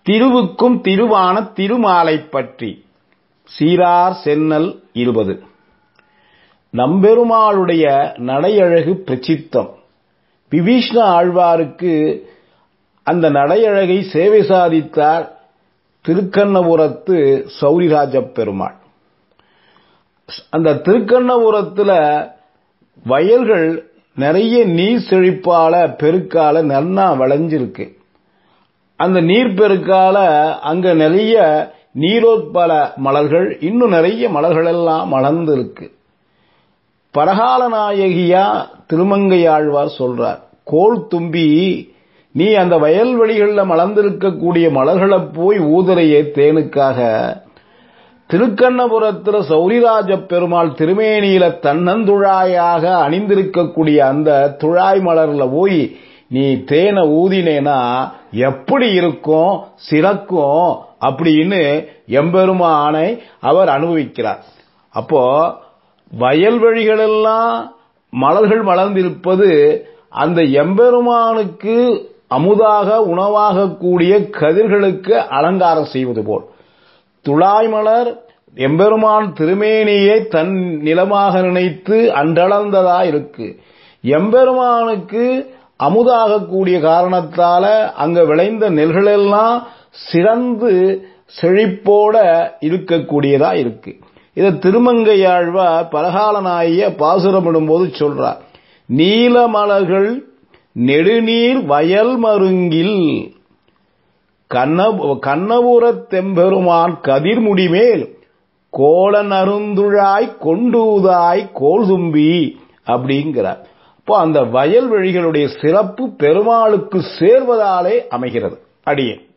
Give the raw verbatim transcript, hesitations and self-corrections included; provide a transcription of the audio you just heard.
திருவுக்கும் திருவான திருமாலை பற்றி சீரார் சென்னல் இருபது. நம்பெருமாளுடைய நடையழகு பிரசித்தம். விபீஷ்ண ஆழ்வாருக்கு அந்த நடையழகை சேவை சாதித்தார் திருக்கண்ணபுரத்து சௌரிராஜ பெருமாள். அந்த திருக்கண்ணபுரத்துல வயல்கள் நிறைய நீர் செழிப்பால பெருக்கால நன்னா விளைஞ்சிருக்கு. அந்த நீர் பெருக்கால அங்க நிறைய நீரோத்பல மலர்கள், இன்னும் நிறைய மலர்கள் எல்லாம் மலர்ந்திருக்கு. பரகால நாயகியா திருமங்கையாழ்வார் சொல்றார், கோள் தும்பி நீ அந்த வயல்வெளிகளில் மலர்ந்திருக்கக்கூடிய மலர்களை போய் ஊதுறையே தேனுக்காக. திருக்கண்ணபுரத்துல சௌரிராஜ பெருமாள் திருமேனியில தன்னந்துழாயாக அணிந்திருக்கக்கூடிய அந்த துழாய் மலர்ல போய் நீ தேனை ஊதினேனா எப்படி இருக்கும், சிறக்கும் அப்படின்னு எம்பெருமானை அவர் அனுபவிக்கிறார். அப்போ வயல்வெளிகளெல்லாம் மலர்கள் மலர்ந்திருப்பது அந்த எம்பெருமானுக்கு அமுதாக உணவாக கூடிய கதிர்களுக்கு அலங்காரம் செய்வது போல். துழாய் மலர் எம்பெருமான் திருமேனியை தன் நிலமாக நினைத்து அன்றளந்ததா இருக்கு. எம்பெருமானுக்கு அமுதாக கூடிய காரணத்தால அங்க விளைந்த நெல்களெல்லாம் சிறந்து செழிப்போட இருக்கக்கூடியதா இருக்கு. இதை திருமங்கையாழ்வார் பரகாலனாய பாசுரமிடும் போது சொல்றார், நீலமலர்கள் நெடுநீர் வயல் மருங்கில் கண்ணபுரத் தெம்பெருமான் கதிர்முடிமேல் கோளன் அருந்துழாய் கொண்டூதாய் கோள் தும்பி அப்படிங்கிறார். அப்போ அந்த வயல்வெளிகளுடைய சிறப்பு பெருமாளுக்கு சேர்வதாலே அமைகிறது. அடியேன்.